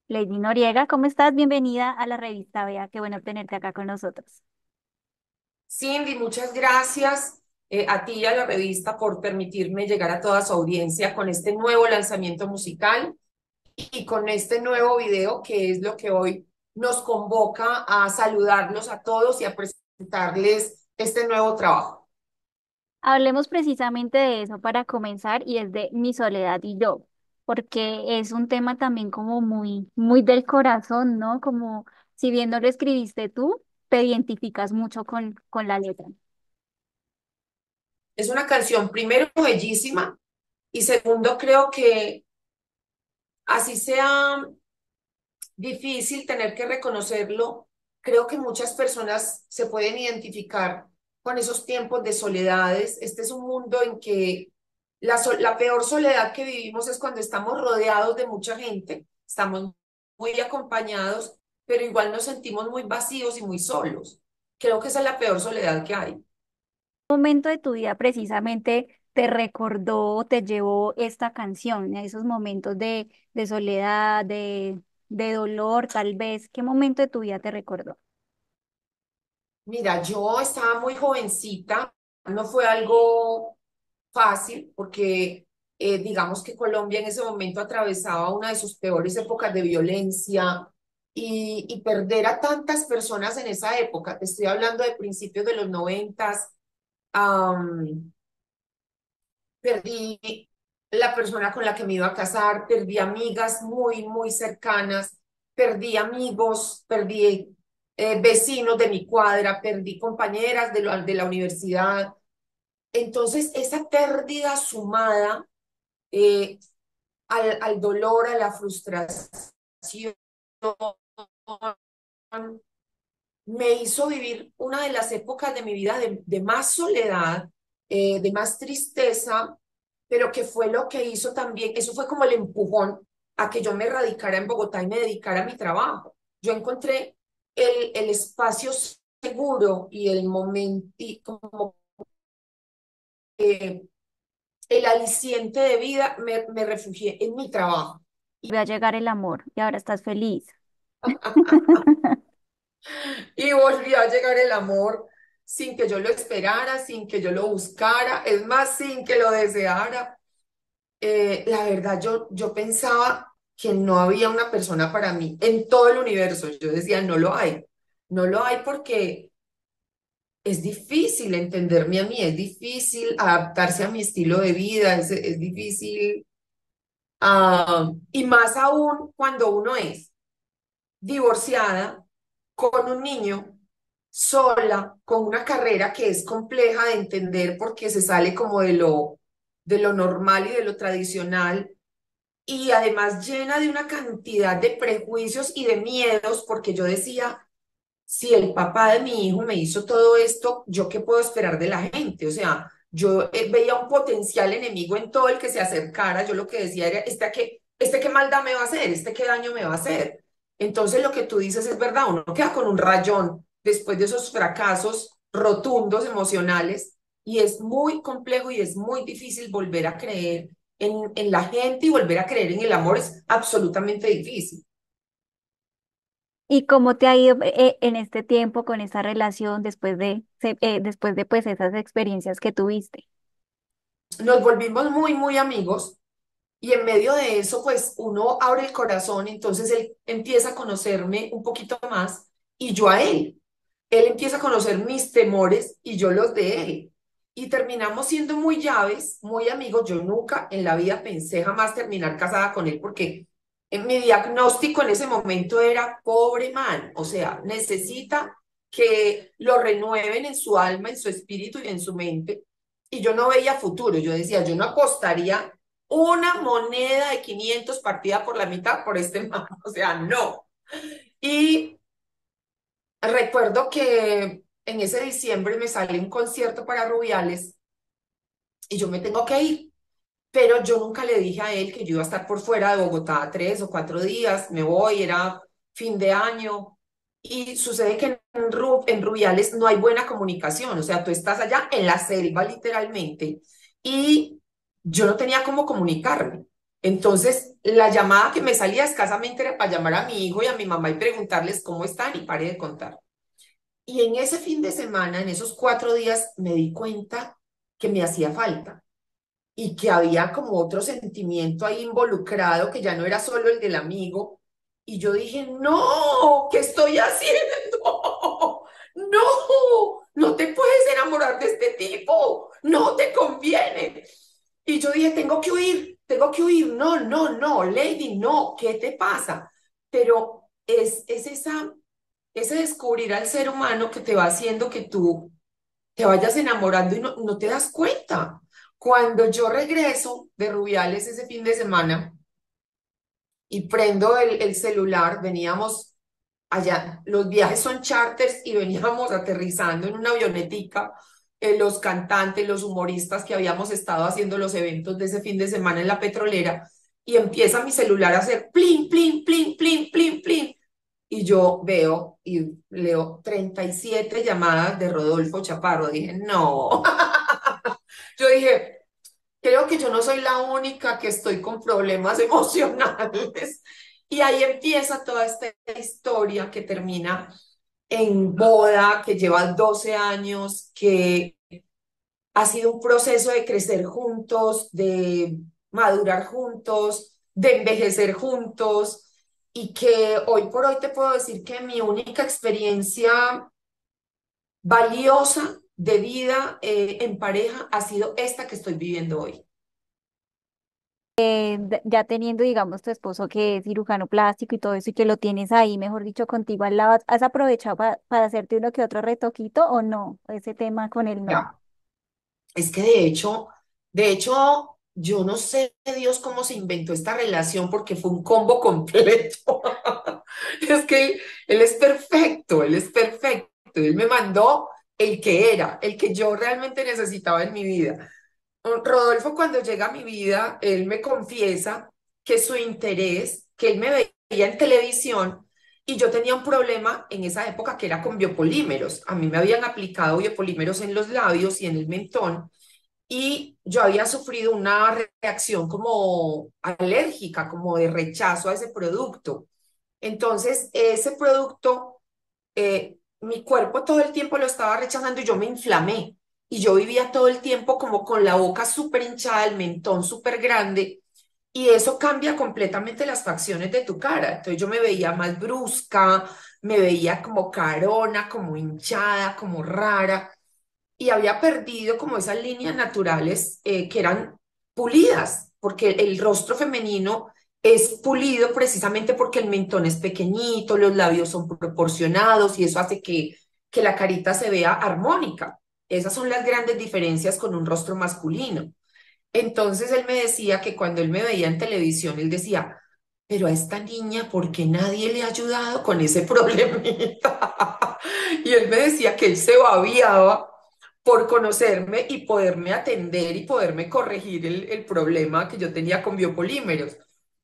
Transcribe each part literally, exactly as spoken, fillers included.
Lady Noriega, ¿cómo estás? Bienvenida a la revista Vea, qué bueno tenerte acá con nosotros. Cindy, muchas gracias eh, a ti y a la revista por permitirme llegar a toda su audiencia con este nuevo lanzamiento musical y con este nuevo video que es lo que hoy nos convoca a saludarlos a todos y a presentarles este nuevo trabajo. Hablemos precisamente de eso para comenzar y es de Mi soledad y yo, porque es un tema también como muy, muy del corazón, ¿no? Como si bien no lo escribiste tú, te identificas mucho con, con la letra. Es una canción, primero, bellísima y segundo, creo que así sea difícil tener que reconocerlo. Creo que muchas personas se pueden identificar con esos tiempos de soledades. Este es un mundo en que la, so- la peor soledad que vivimos es cuando estamos rodeados de mucha gente, estamos muy acompañados, pero igual nos sentimos muy vacíos y muy solos. Creo que esa es la peor soledad que hay. Momento de tu vida precisamente te recordó, te llevó esta canción, a esos momentos de, de soledad, de, de dolor, tal vez? ¿Qué momento de tu vida te recordó? Mira, yo estaba muy jovencita, no fue algo fácil porque eh, digamos que Colombia en ese momento atravesaba una de sus peores épocas de violencia y, y perder a tantas personas en esa época, te estoy hablando de principios de los noventas, am, perdí la persona con la que me iba a casar, perdí amigas muy, muy cercanas, perdí amigos, perdí eh, vecinos de mi cuadra, perdí compañeras de, lo- de la universidad. Entonces, esa pérdida sumada eh, al, al dolor, a la frustración, me hizo vivir una de las épocas de mi vida de, de más soledad, eh, de más tristeza, pero que fue lo que hizo también, eso fue como el empujón a que yo me radicara en Bogotá y me dedicara a mi trabajo. Yo encontré el, el espacio seguro y el momento, y como eh, el aliciente de vida, me, me refugié en mi trabajo. Voy a llegar el amor y ahora estás feliz. Y volvió a llegar el amor sin que yo lo esperara, sin que yo lo buscara, es más, sin que lo deseara. Eh, la verdad, yo, yo pensaba que no había una persona para mí en todo el universo. Yo decía, no lo hay. No lo hay porque es difícil entenderme a mí, es difícil adaptarse a mi estilo de vida, es, es difícil, ah, y más aún cuando uno es divorciada, con un niño, sola, con una carrera que es compleja de entender porque se sale como de lo, de lo normal y de lo tradicional, y además llena de una cantidad de prejuicios y de miedos, porque yo decía, si el papá de mi hijo me hizo todo esto, ¿yo qué puedo esperar de la gente? O sea, yo eh, veía un potencial enemigo en todo el que se acercara. Yo lo que decía era, ¿este qué, este qué maldad me va a hacer? ¿Este qué daño me va a hacer? Entonces lo que tú dices es verdad, uno queda con un rayón después de esos fracasos rotundos emocionales y es muy complejo y es muy difícil volver a creer en, en la gente y volver a creer en el amor es absolutamente difícil. ¿Y cómo te ha ido eh, en este tiempo con esa relación después de, se- eh, después de pues esas experiencias que tuviste? Nos volvimos muy, muy amigos. Y en medio de eso, pues uno abre el corazón, entonces él empieza a conocerme un poquito más y yo a él. Él empieza a conocer mis temores y yo los de él. Y terminamos siendo muy llaves, muy amigos. Yo nunca en la vida pensé jamás terminar casada con él porque en mi diagnóstico en ese momento era pobre man, o sea, necesita que lo renueven en su alma, en su espíritu y en su mente. Y yo no veía futuro, yo decía, yo no apostaría una moneda de quinientos partida por la mitad por este man, o sea, no. Y recuerdo que en ese diciembre me sale un concierto para Rubiales y yo me tengo que ir, pero yo nunca le dije a él que yo iba a estar por fuera de Bogotá tres o cuatro días, me voy, era fin de año. Y sucede que en, Ru- en Rubiales no hay buena comunicación, o sea, tú estás allá en la selva literalmente y yo no tenía cómo comunicarme. Entonces, la llamada que me salía escasamente era para llamar a mi hijo y a mi mamá y preguntarles cómo están y pare de contar. Y en ese fin de semana, en esos cuatro días, me di cuenta que me hacía falta y que había como otro sentimiento ahí involucrado, que ya no era solo el del amigo. Y yo dije, no, ¿qué estoy haciendo? No, no te puedes enamorar de este tipo, no te conviene. Y yo dije, tengo que huir, tengo que huir. No, no, no, Lady, no, ¿qué te pasa? Pero es, es esa, ese descubrir al ser humano que te va haciendo que tú te vayas enamorando y no, no te das cuenta. Cuando yo regreso de Rubiales ese fin de semana y prendo el, el celular, veníamos allá, los viajes son charters y veníamos aterrizando en una avionetica, eh, los cantantes, los humoristas que habíamos estado haciendo los eventos de ese fin de semana en la petrolera, y empieza mi celular a hacer plin, plin, plin, plin, plin, plin. Y yo veo y leo treinta y siete llamadas de Rodolfo Chaparro. Dije, no. Yo dije, creo que yo no soy la única que estoy con problemas emocionales. Y ahí empieza toda esta historia que termina en boda, que lleva doce años, que ha sido un proceso de crecer juntos, de madurar juntos, de envejecer juntos, y que hoy por hoy te puedo decir que mi única experiencia valiosa de vida eh, en pareja ha sido esta que estoy viviendo hoy. Eh, d- ya teniendo, digamos, tu esposo que es cirujano plástico y todo eso y que lo tienes ahí, mejor dicho, contigo al lado, ¿has aprovechado pa- para hacerte uno que otro retoquito o no? Ese tema con él no. Ya, es que de hecho, de hecho, yo no sé Dios cómo se inventó esta relación porque fue un combo completo. Es que él, él es perfecto, él es perfecto. Él me mandó el que era, el que yo realmente necesitaba en mi vida. Rodolfo, cuando llega a mi vida, él me confiesa que su interés, que él me veía en televisión y yo tenía un problema en esa época que era con biopolímeros. A mí me habían aplicado biopolímeros en los labios y en el mentón y yo había sufrido una reacción como alérgica, como de rechazo a ese producto. Entonces, ese producto, eh, mi cuerpo todo el tiempo lo estaba rechazando y yo me inflamé. Y yo vivía todo el tiempo como con la boca súper hinchada, el mentón súper grande. Y eso cambia completamente las facciones de tu cara. Entonces yo me veía más brusca, me veía como carona, como hinchada, como rara. Y había perdido como esas líneas naturales eh, que eran pulidas, porque el rostro femenino es pulido precisamente porque el mentón es pequeñito, los labios son proporcionados y eso hace que, que la carita se vea armónica. Esas son las grandes diferencias con un rostro masculino. Entonces él me decía que cuando él me veía en televisión, él decía, pero a esta niña, ¿por qué nadie le ha ayudado con ese problemita? Y él me decía que él se babiaba por conocerme y poderme atender y poderme corregir el, el problema que yo tenía con biopolímeros.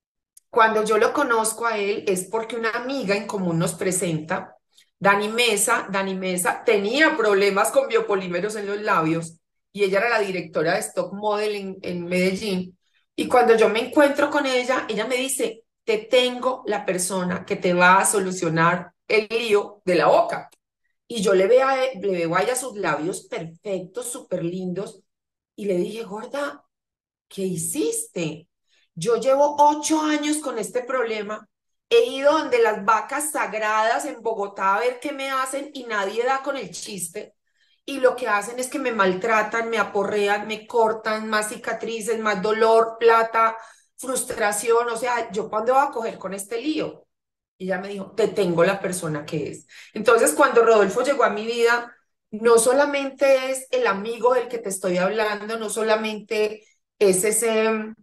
Cuando yo lo conozco a él es porque una amiga en común nos presenta, Dani Mesa. Dani Mesa tenía problemas con biopolímeros en los labios y ella era la directora de Stock Model en, en Medellín. Y cuando yo me encuentro con ella, ella me dice, te tengo la persona que te va a solucionar el lío de la boca. Y yo le veo a, le veo a ella sus labios perfectos, súper lindos, y le dije, gorda, ¿qué hiciste? Yo llevo ocho años con este problema. He ido donde las vacas sagradas en Bogotá a ver qué me hacen y nadie da con el chiste. Y lo que hacen es que me maltratan, me aporrean, me cortan, más cicatrices, más dolor, plata, frustración. O sea, ¿yo cuándo voy a coger con este lío? Y ella me dijo, te tengo la persona que es. Entonces, cuando Rodolfo llegó a mi vida, no solamente es el amigo del que te estoy hablando, no solamente es ese mm,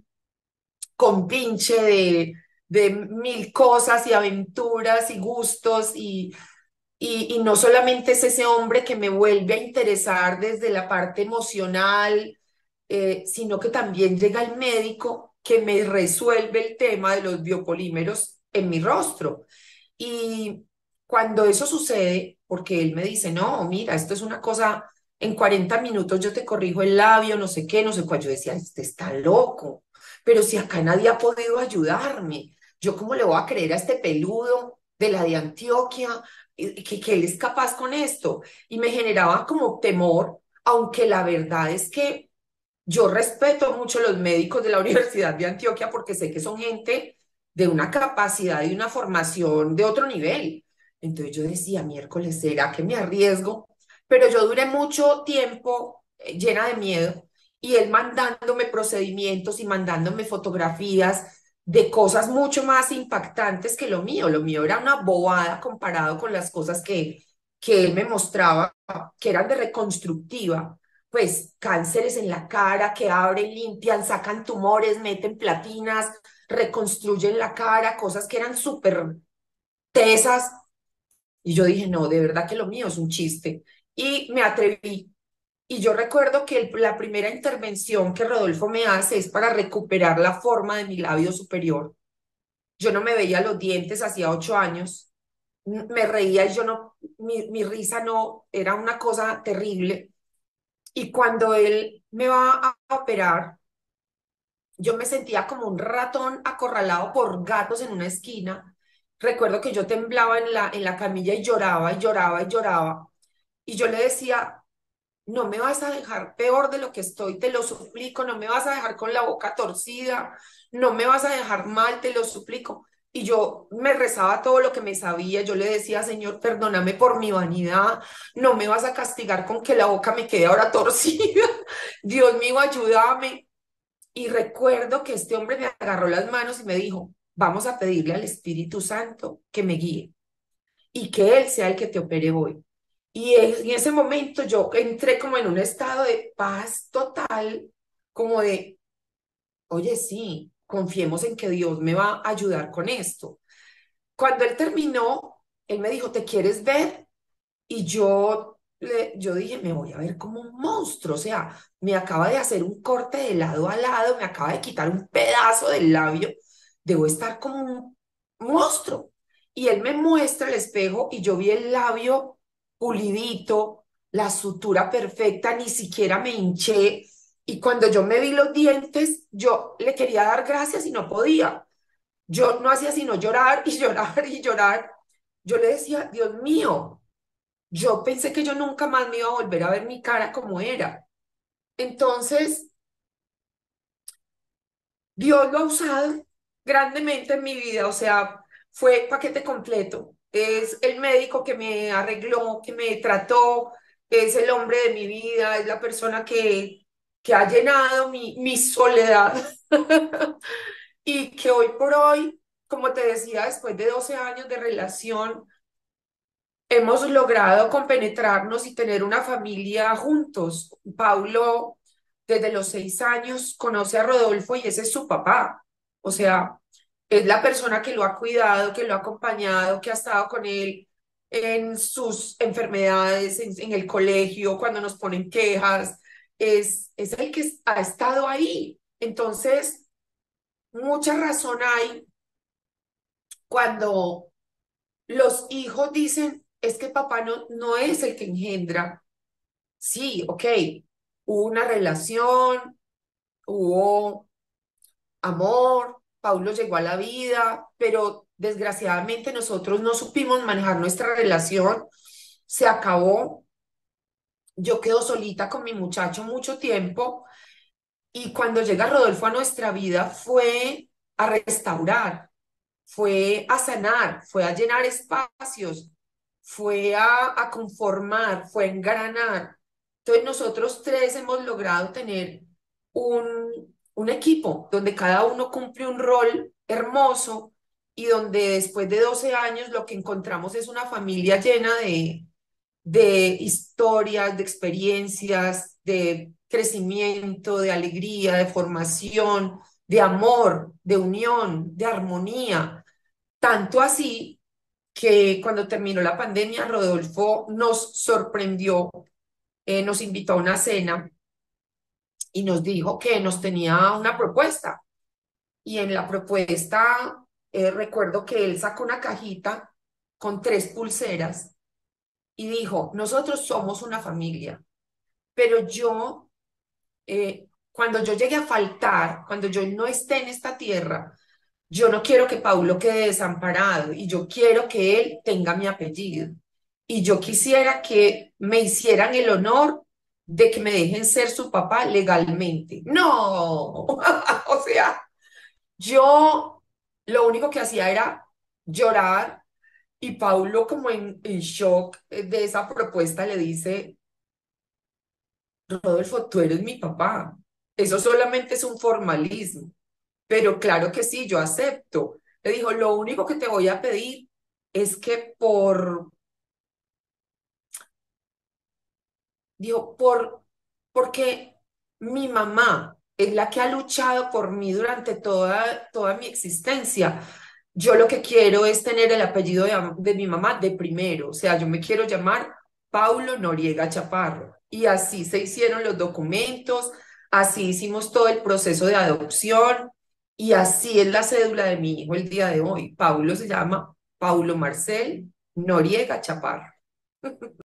compinche de, de mil cosas y aventuras y gustos y, y, y no solamente es ese hombre que me vuelve a interesar desde la parte emocional, eh, sino que también llega el médico que me resuelve el tema de los biopolímeros en mi rostro. Y cuando eso sucede, porque él me dice, no, mira, esto es una cosa, en cuarenta minutos yo te corrijo el labio, no sé qué, no sé cuál, yo decía, este está loco. pero si acá nadie ha podido ayudarme, ¿yo cómo le voy a creer a este peludo de la de Antioquia eh, que, que él es capaz con esto? Y me generaba como temor, aunque la verdad es que yo respeto mucho a los médicos de la Universidad de Antioquia porque sé que son gente de una capacidad y una formación de otro nivel. Entonces yo decía, miércoles, ¿será que me arriesgo? Pero yo duré mucho tiempo eh, llena de miedo y él mandándome procedimientos y mandándome fotografías de cosas mucho más impactantes que lo mío. Lo mío era una bobada comparado con las cosas que, que él me mostraba, que eran de reconstructiva, pues cánceres en la cara que abren, limpian, sacan tumores, meten platinas, reconstruyen la cara, cosas que eran súper tesas. Y yo dije, no, de verdad que lo mío es un chiste. Y me atreví. Y yo recuerdo que el- la primera intervención que Rodolfo me hace es para recuperar la forma de mi labio superior. Yo no me veía los dientes hacía ocho años. Me reía y yo no, mi, mi risa no, era una cosa terrible. Y cuando él me va a operar, yo me sentía como un ratón acorralado por gatos en una esquina. Recuerdo que yo temblaba en la, en la camilla y lloraba y lloraba y lloraba. Y yo le decía, no me vas a dejar peor de lo que estoy, te lo suplico, no me vas a dejar con la boca torcida, no me vas a dejar mal, te lo suplico. Y yo me rezaba todo lo que me sabía, yo le decía, Señor, perdóname por mi vanidad, no me vas a castigar con que la boca me quede ahora torcida. Dios mío, ayúdame. Y recuerdo que este hombre me agarró las manos y me dijo, vamos a pedirle al Espíritu Santo que me guíe y que Él sea el que te opere hoy. Y en ese momento yo entré como en un estado de paz total, como de, oye, sí, confiemos en que Dios me va a ayudar con esto. Cuando él terminó, él me dijo, ¿te quieres ver? Y yo, le, yo dije, me voy a ver como un monstruo, o sea, me acaba de hacer un corte de lado a lado, me acaba de quitar un pedazo del labio, debo estar como un monstruo. Y él me muestra el espejo y yo vi el labio pulidito, la sutura perfecta, ni siquiera me hinché. Y cuando yo me vi los dientes, yo le quería dar gracias y no podía. Yo no hacía sino llorar y llorar y llorar. Yo le decía, Dios mío, yo pensé que yo nunca más me iba a volver a ver mi cara como era. Entonces, Dios lo ha usado grandemente en mi vida, o sea, fue paquete completo. Es el médico que me arregló, que me trató, es el hombre de mi vida, es la persona que, que ha llenado mi, mi soledad y que hoy por hoy, como te decía, después de doce años de relación, hemos logrado compenetrarnos y tener una familia juntos. Paulo, desde los seis años, conoce a Rodolfo y ese es su papá. O sea, es la persona que lo ha cuidado, que lo ha acompañado, que ha estado con él en sus enfermedades, en, en el colegio, cuando nos ponen quejas. Es, es el que ha estado ahí. Entonces, mucha razón hay cuando los hijos dicen, es que papá no, no es el que engendra. Sí, ok, hubo una relación, hubo amor, Paulo llegó a la vida, pero desgraciadamente nosotros no supimos manejar nuestra relación, se acabó, yo quedo solita con mi muchacho mucho tiempo y cuando llega Rodolfo a nuestra vida fue a restaurar, fue a sanar, fue a llenar espacios, fue a, a conformar, fue a engranar. Entonces nosotros tres hemos logrado tener un, un equipo donde cada uno cumple un rol hermoso y donde después de doce años lo que encontramos es una familia llena de, de historias, de experiencias, de crecimiento, de alegría, de formación, de amor, de unión, de armonía. Tanto así que cuando terminó la pandemia, Rodolfo nos sorprendió, eh, nos invitó a una cena y nos dijo que nos tenía una propuesta. Y en la propuesta, eh, recuerdo que él sacó una cajita con tres pulseras y dijo, nosotros somos una familia, pero yo eh, cuando yo llegue a faltar, cuando yo no esté en esta tierra, yo no quiero que Paulo quede desamparado y yo quiero que él tenga mi apellido. Y yo quisiera que me hicieran el honor de que me dejen ser su papá legalmente. No, o sea, yo lo único que hacía era llorar y Paulo como en, en shock de esa propuesta le dice, Rodolfo, tú eres mi papá. Eso solamente es un formalismo. Pero claro que sí, yo acepto. Le dijo, lo único que te voy a pedir es que por, dijo, por, porque mi mamá es la que ha luchado por mí durante toda, toda mi existencia. Yo lo que quiero es tener el apellido de, am- de mi mamá de primero. O sea, yo me quiero llamar Paulo Noriega Chaparro. Y así se hicieron los documentos, así hicimos todo el proceso de adopción y así es la cédula de mi hijo el día de hoy. Paulo se llama Paulo Marcel Noriega Chaparro.